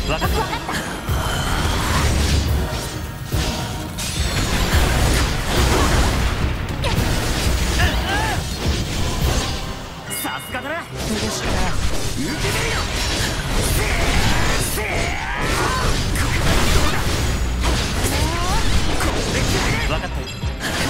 分かった。さすがだな。嬉しいな。受けてるよ。分かったよ。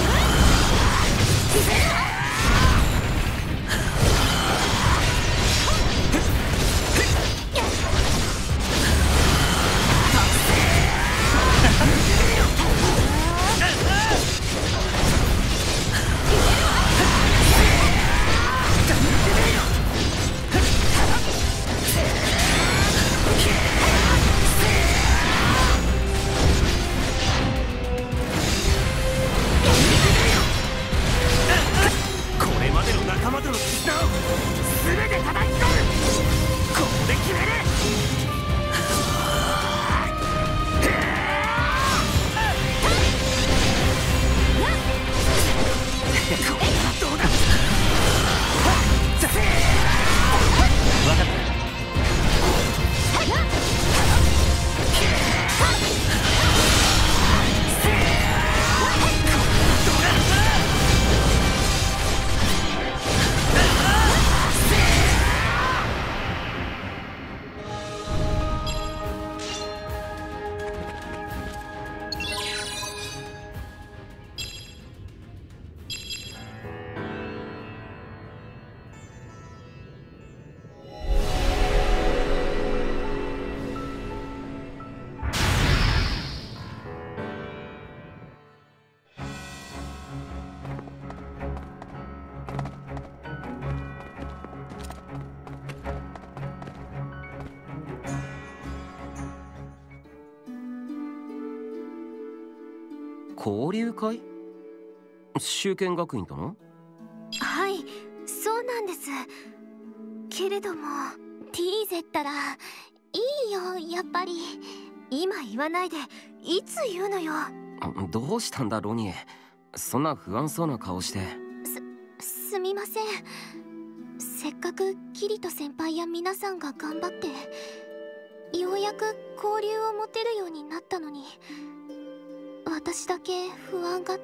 交流会？修剣学院との？ はい、そうなんです。けれどもティーゼったらいいよ、やっぱり。今言わないでいつ言うのよ。 どうしたんだロニエ、そんな不安そうな顔して。 すみません。せっかくキリト先輩や皆さんが頑張ってようやく交流を持てるようになったのに、私だけ不安がって。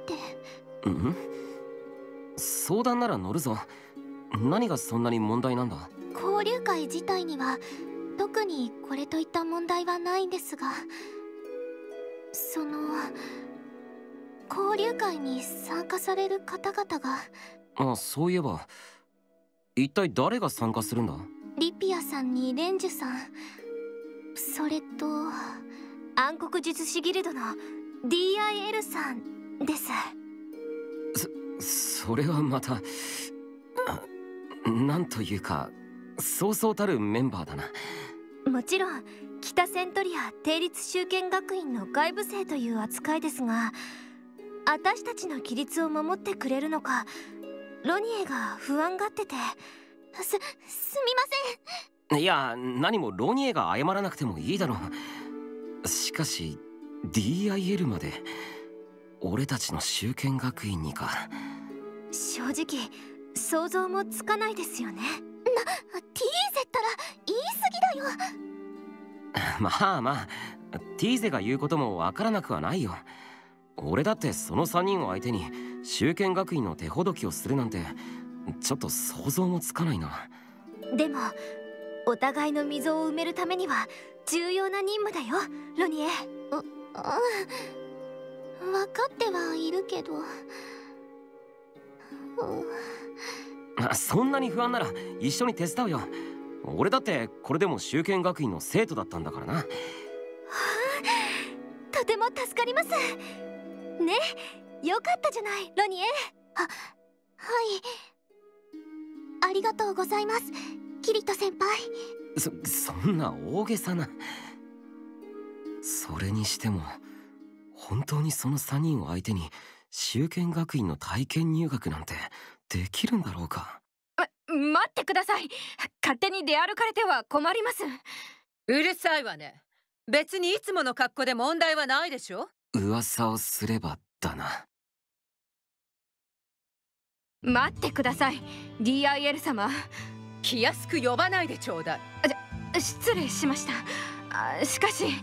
相談なら乗るぞ。何がそんなに問題なんだ？ 交流会自体には特にこれといった問題はないんですが、その交流会に参加される方々が。 そういえば一体誰が参加するんだ？ リピアさんにレンジュさん、それと暗黒術師ギルドの DIL さんです。 それはまたなんというかそうそうたるメンバーだな。 もちろん北セントリア帝立修剣学院の外部生という扱いですが、私たちの規律を守ってくれるのかロニエが不安がってて。すみません。 いや、何もロニエが謝らなくてもいいだろう。しかし DIL まで俺たちの修剣学院にか。 正直想像もつかないですよね。ティーゼったら言い過ぎだよ。 まあまあ、ティーゼが言うこともわからなくはないよ。俺だってその3人を相手に修剣学院の手ほどきをするなんてちょっと想像もつかないな。 でもお互いの溝を埋めるためには重要な任務だよ、ロニエ。分かってはいるけど。 そんなに不安なら一緒に手伝うよ。俺だってこれでも修剣学院の生徒だったんだからな。 とても助かりますね。よかったじゃないロニエ。はい、ありがとうございますキリト先輩。 そんな大げさな。それにしても本当にその3人を相手に修剣学院の体験入学なんてできるんだろうか。 待ってください。勝手に出歩かれては困ります。 うるさいわね。別にいつもの格好で問題はないでしょ。 噂をすればだな。 待ってください DIL 様。 気安く呼ばないでちょうだい。 失礼しました。 しかし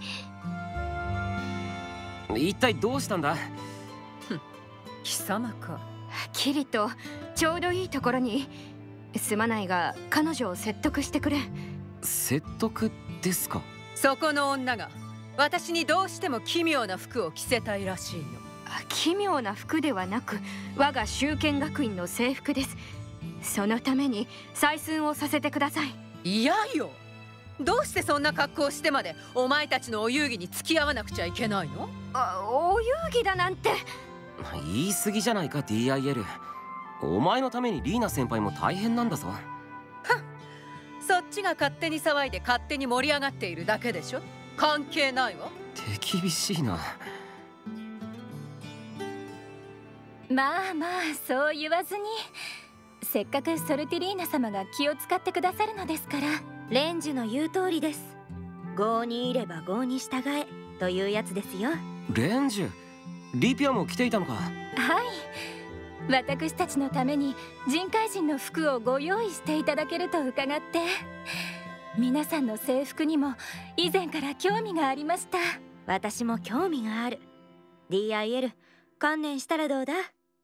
一体どうしたんだ？ 貴様か。 キリト、ちょうどいいところに。すまないが彼女を説得してくれ。 説得ですか？ そこの女が私にどうしても奇妙な服を着せたいらしいの。 奇妙な服ではなく、我が修験学院の制服です。そのために採寸をさせてください。 いやよ、どうしてそんな格好をしてまでお前たちのお遊戯に付き合わなくちゃいけないの？ お遊戯だなんて。 言い過ぎじゃないか DIL。 お前のためにリーナ先輩も大変なんだぞ。 そっちが勝手に騒いで勝手に盛り上がっているだけでしょ。関係ないわ。 手厳しいな。 まあまあ、そう言わずに。せっかくソルティリーナ様が気を使ってくださるのですから。 レンジュの言う通りです。郷にいれば郷に従えというやつですよ。 レンジュ、リピアも着ていたのか？ はい、私たちのために人海人の服をご用意していただけると伺って、皆さんの制服にも以前から興味がありました。 私も興味がある。 DIL 観念したらどうだ？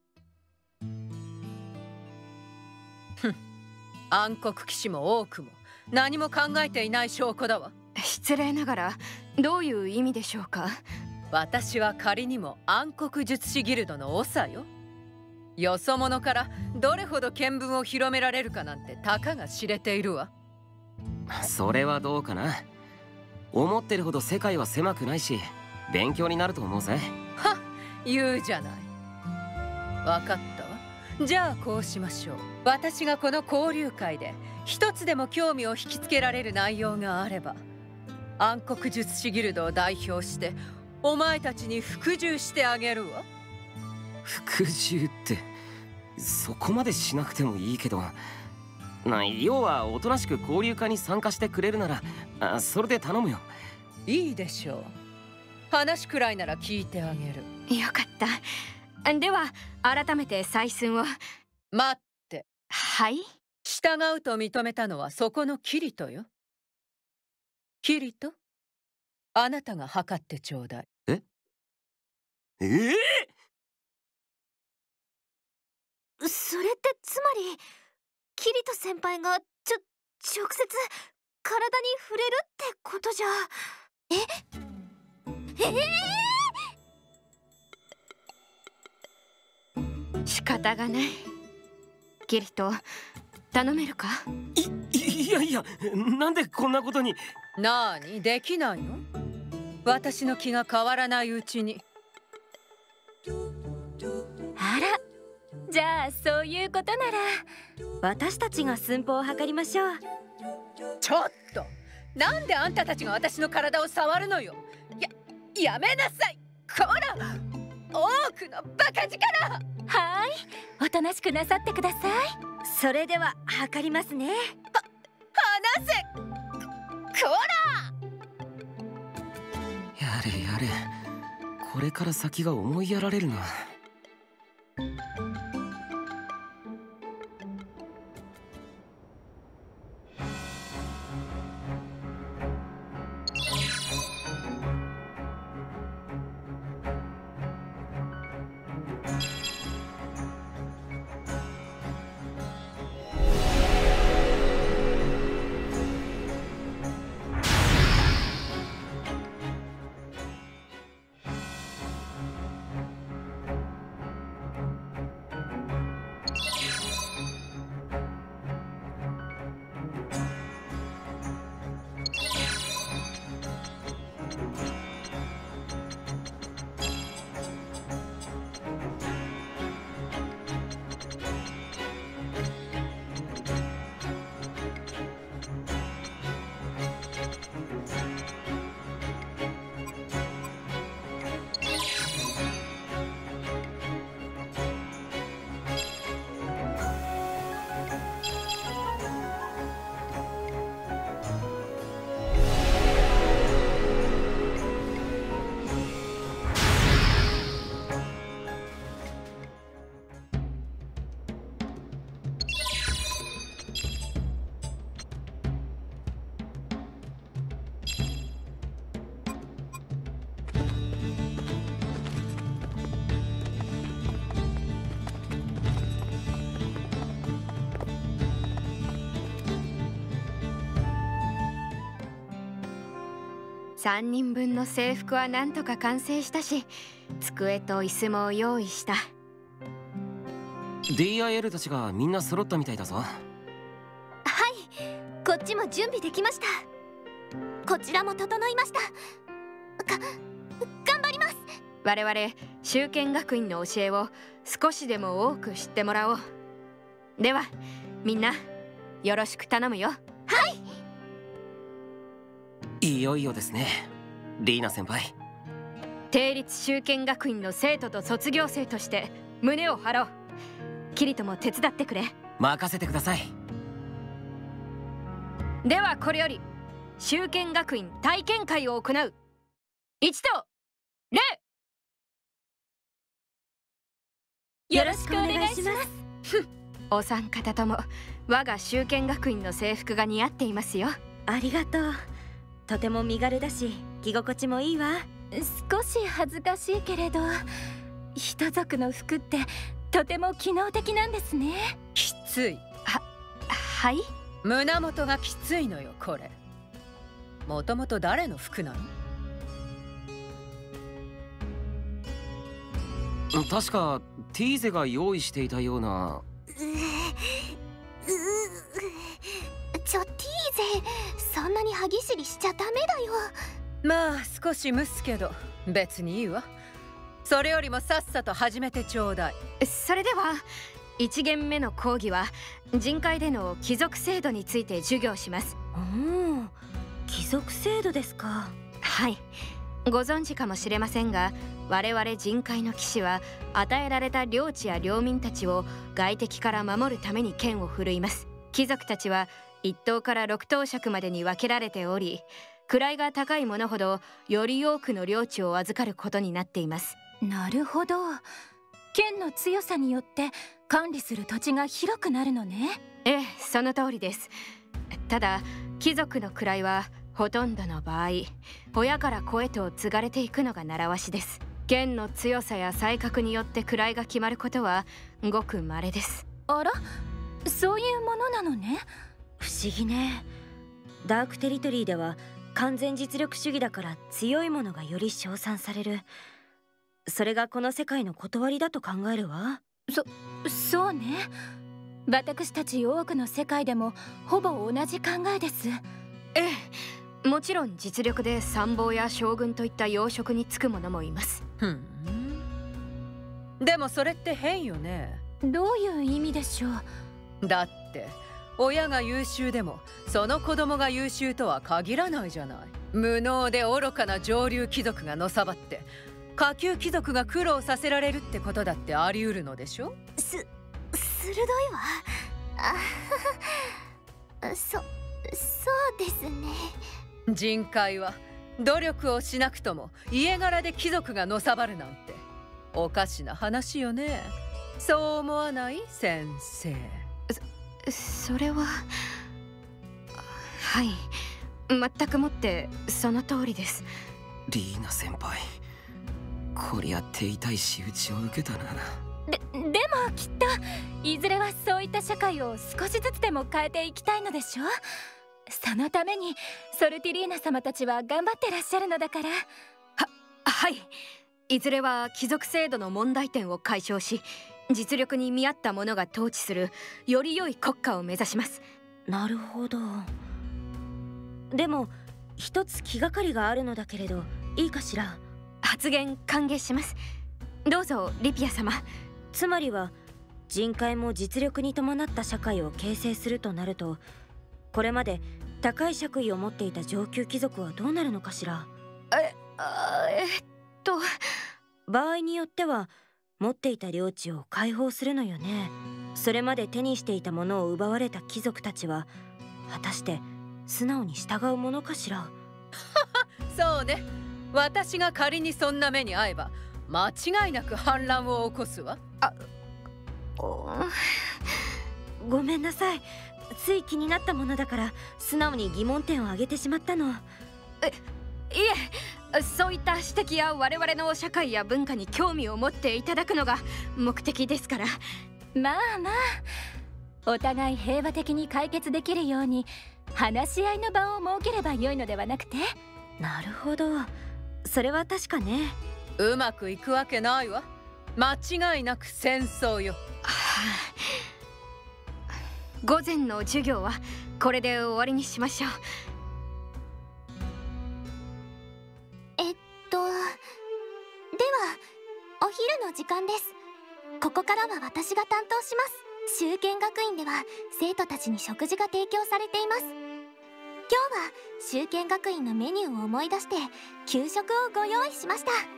暗黒騎士も多くも何も考えていない証拠だわ。 失礼ながらどういう意味でしょうか？ 私は仮にも暗黒術師ギルドの長よ。よそ者からどれほど見聞を広められるかなんてたかが知れているわ。 それはどうかな。思ってるほど世界は狭くないし、勉強になると思うぜ。 はっ、言うじゃない。分かったわ。じゃあこうしましょう。私がこの交流会で一つでも興味を引きつけられる内容があれば、暗黒術師ギルドを代表してお前たちに服従してあげるわ。 服従ってそこまでしなくてもいいけど、要はおとなしく交流会に参加してくれるならそれで頼むよ。 いいでしょう。話くらいなら聞いてあげる。 よかった。では改めて採寸を。 待って。 はい。 従うと認めたのはそこのキリトよ。キリト、あなたが測ってちょうだい。 それってつまりキリト先輩が直接体に触れるってことじゃ。 仕方がない。キリト、頼めるか？ いやいや、なんでこんなことに。 なに、できないの？私の気が変わらないうちに。 あら、じゃあそういうことなら私たちが寸法を測りましょう。 ちょっと、なんであんたたちが私の体を触るのよ。やめなさい。こら、多くのバカ力。 はい、おとなしくなさってください。 それでは測りますね。 離せ。こら。 やれやれ、これから先が思いやられるな。 3人分の制服はなんとか完成したし、机と椅子も用意した。 DIL たちがみんな揃ったみたいだぞ。 はい、こっちも準備できました。こちらも整いました。頑張ります。 我々修験学院の教えを少しでも多く知ってもらおう。ではみんなよろしく頼むよ。はい。 いよいよですね、リーナ先輩。 定立修験学院の生徒と卒業生として胸を張ろう。キリトも手伝ってくれ。 任せてください。 ではこれより修験学院体験会を行う。一と礼。 よろしくお願いします。 お三方とも我が修験学院の制服が似合っていますよ。 ありがとう。とても身軽だし着心地もいいわ。 少し恥ずかしいけれど、人族の服ってとても機能的なんですね。 きつい。 はい。 胸元がきついのよこれ。もともと誰の服なの？ 確かティーゼが用意していたような。 ティーゼ、そんなに歯ぎしりしちゃダメだよ。 まあ少し蒸すけど別にいいわ。それよりもさっさと始めてちょうだい。 それでは1限目の講義は人海での貴族制度について授業します。 貴族制度ですか。 はい、ご存知かもしれませんが、我々人海の騎士は与えられた領地や領民たちを外敵から守るために剣を振るいます。貴族たちは1等から6等爵までに分けられており、位が高い者ほどより多くの領地を預かることになっています。 なるほど。剣の強さによって管理する土地が広くなるのね。 ええ、その通りです。ただ貴族の位はほとんどの場合親から子へと継がれていくのが習わしです。剣の強さや才覚によって位が決まることはごく稀です。 あら、そういうものなのね。 不思議ね。ダークテリトリーでは完全実力主義だから強いものがより称賛される。それがこの世界の断りだと考えるわ。 そうね。私たち多くの世界でもほぼ同じ考えです。 ええ、もちろん実力で参謀や将軍といった要職に就く者もいます。 でもそれって変よね。 どういう意味でしょう。 だって親が優秀でもその子供が優秀とは限らないじゃない。無能で愚かな上流貴族がのさばって下級貴族が苦労させられるってことだってあり得るのでしょ。 鋭いわ。そうですね。 人海は努力をしなくとも家柄で貴族がのさばるなんておかしな話よね。そう思わない先生？ それははい、全くもってその通りです。 リーナ先輩、こりゃ手痛い仕打ちを受けたな。 でもきっといずれはそういった社会を少しずつでも変えていきたいのでしょ。そのためにソルティリーナ様たちは頑張ってらっしゃるのだから。 はい、いずれは貴族制度の問題点を解消し、実力に見合った者が統治するより良い国家を目指します。 なるほど。でも一つ気がかりがあるのだけれど、いいかしら。 発言歓迎します。どうぞリピア様。 つまりは人海も実力に伴った社会を形成するとなると、これまで高い爵位を持っていた上級貴族はどうなるのかしら。場合によっては持っていた領地を解放するのよね。それまで手にしていたものを奪われた貴族たちは果たして素直に従うものかしら。 そうね。私が仮にそんな目に遭えば間違いなく反乱を起こすわ。 ごめんなさい。つい気になったものだから素直に疑問点を挙げてしまったの。 いえ、そういった指摘や我々の社会や文化に興味を持っていただくのが目的ですから。 まあお互い平和的に解決できるように話し合いの場を設ければよいのではなくて。 なるほど、それは確かね。 うまくいくわけないわ。間違いなく戦争よ。 午前の授業はこれで終わりにしましょう。 ではお昼の時間です。ここからは私が担当します。修験学院では生徒たちに食事が提供されています。今日は修験学院のメニューを思い出して給食をご用意しました。 あら、いい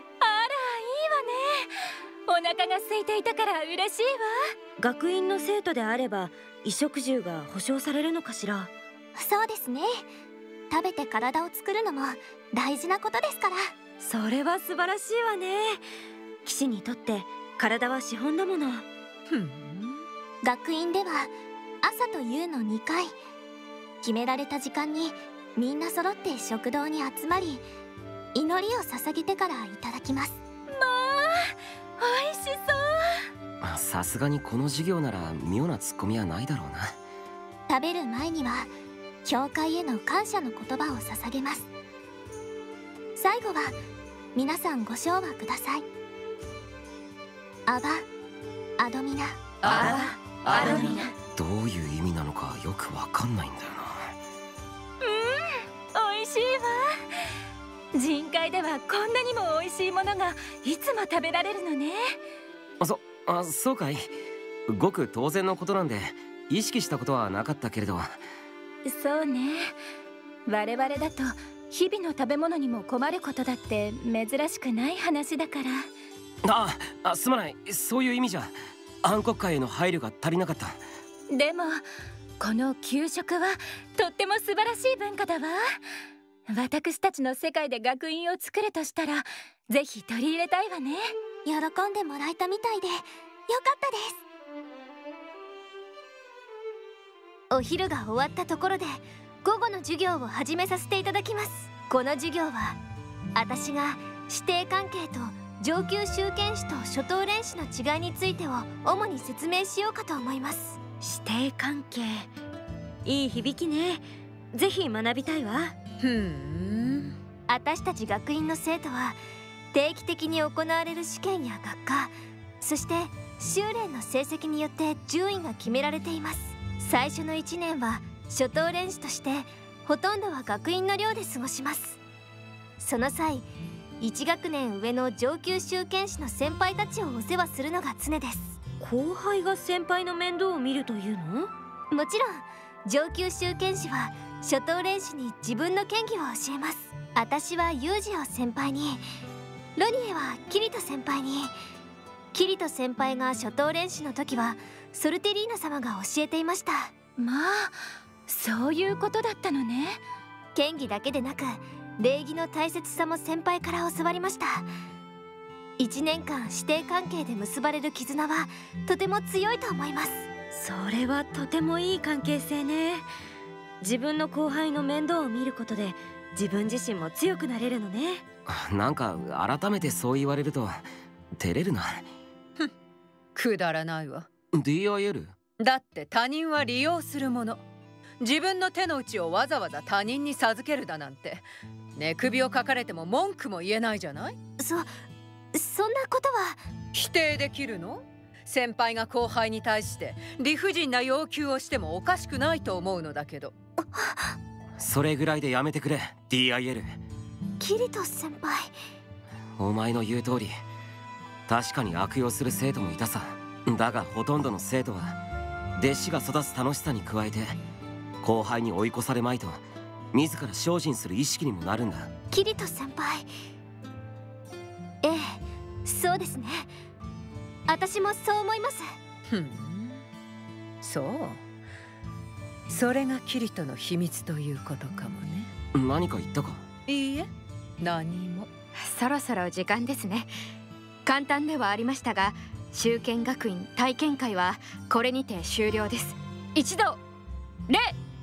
わね。お腹が空いていたから嬉しいわ。 学院の生徒であれば衣食住が保証されるのかしら。 そうですね。食べて体を作るのも大事なことですから。 それは素晴らしいわね。騎士にとって体は資本だもの。 学院では朝と夕の2回決められた時間にみんな揃って食堂に集まり祈りを捧げてからいただきます。 まあ美味しそう。 さすがにこの授業なら妙なツッコミはないだろうな。 食べる前には教会への感謝の言葉を捧げます。最後は皆さんご唱和ください。アバアドミナ。 アバアドミナ。 どういう意味なのかよくわかんないんだよな。 美味しいわ。人海ではこんなにも美味しいものがいつも食べられるのね。 そうかい。ごく当然のことなんで意識したことはなかったけれど。 そうね。我々だと日々の食べ物にも困ることだって珍しくない話だから。 すまない。そういう意味じゃ暗黒界への配慮が足りなかった。 でもこの給食はとっても素晴らしい文化だわ。私たちの世界で学院を作るとしたらぜひ取り入れたいわね。 喜んでもらえたみたいでよかったです。お昼が終わったところで午後の授業を始めさせていただきます。この授業は私が師弟関係と上級修験士と初等練士の違いについてを主に説明しようかと思います。 師弟関係、いい響きね。ぜひ学びたいわ。 私たち学院の生徒は定期的に行われる試験や学科、そして修練の成績によって順位が決められています。最初の1年は初等練士としてほとんどは学院の寮で過ごします。その際1学年上の上級修験士の先輩たちをお世話するのが常です。 後輩が先輩の面倒を見るというの？ もちろん上級修験士は初等練士に自分の剣技を教えます。私はユージを先輩に、ロニエはキリト先輩に。キリト先輩が初等練士の時はソルテリーナ様が教えていました。 まあそういうことだったのね。 剣技だけでなく礼儀の大切さも先輩から教わりました。1年間師弟関係で結ばれる絆はとても強いと思います。 それはとてもいい関係性ね。自分の後輩の面倒を見ることで自分自身も強くなれるのね。 なんか改めてそう言われると照れるな。 くだらないわ。 DIL？ だって他人は利用するもの。自分の手の内をわざわざ他人に授けるだなんて寝首をかかれても文句も言えないじゃない。 そんなことは。 否定できるの？先輩が後輩に対して理不尽な要求をしてもおかしくないと思うのだけど。 それぐらいでやめてくれ DIL。 キリト先輩。 お前の言う通り確かに悪用する生徒もいたさ。だがほとんどの生徒は弟子が育つ楽しさに加えて後輩に追い越されまいと自ら精進する意識にもなるんだ。 キリト先輩。ええ、そうですね。私もそう思います。 そう。それがキリトの秘密ということかもね。 何か言ったか？ いいえ、何も。 そろそろ時間ですね。簡単ではありましたが修験学院体験会はこれにて終了です。一度礼。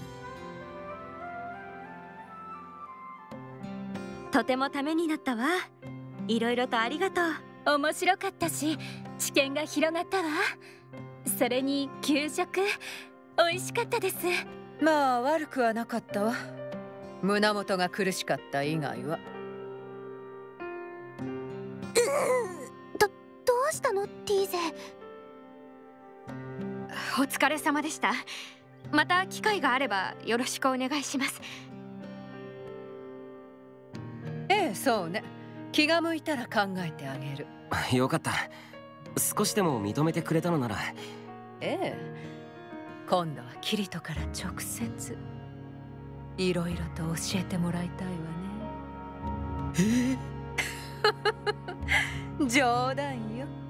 とてもためになったわ。いろいろとありがとう。 面白かったし知見が広がったわ。それに給食美味しかったです。 まあ悪くはなかったわ。 胸元が苦しかった以外は。 どうしたのティーゼ？ お疲れ様でした。また機会があればよろしくお願いします。 ええ、そうね。気が向いたら考えてあげる。 よかった。少しでも認めてくれたのなら。 ええ、今度はキリトから直接いろいろと教えてもらいたいわね。冗談よ。